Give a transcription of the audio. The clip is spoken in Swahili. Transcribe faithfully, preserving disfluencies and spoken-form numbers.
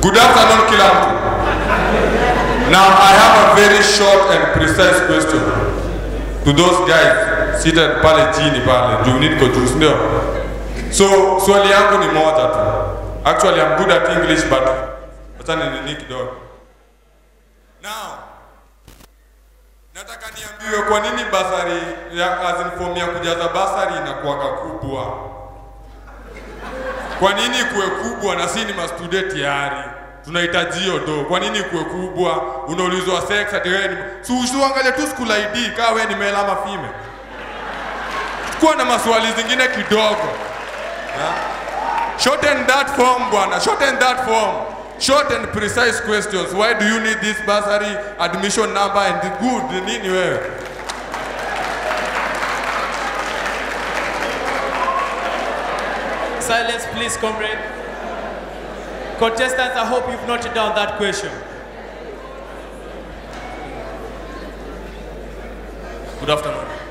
Good afternoon, kila mtu. Now I have a very short and precise question to those guys seated pale chini pale. Do you need coaches? No. So swali yangu ni moja tu. Actually I'm good at English but acha nini kidogo. Now nataka niambiwe kwa nini bursary ya as in form ya kujaza bursary inakuwa kubwa. Kwa nini kuwe kubwa na sisi ni ma student tayari? Tunahitaji hiyo do. Kwa nini kuwe kubwa? Unaulizwa sex ati wewe ni si usiangalie tu school I D kama wewe ni male ama female. Kwa na maswali zingine kidogo. Yeah? Shorten that form bwana, shorten that form. Short and precise questions. Why do you need this bursary, admission number and the good nini wewe? Silence please, comrade. Contestants, I hope you've noted down that question. Good afternoon.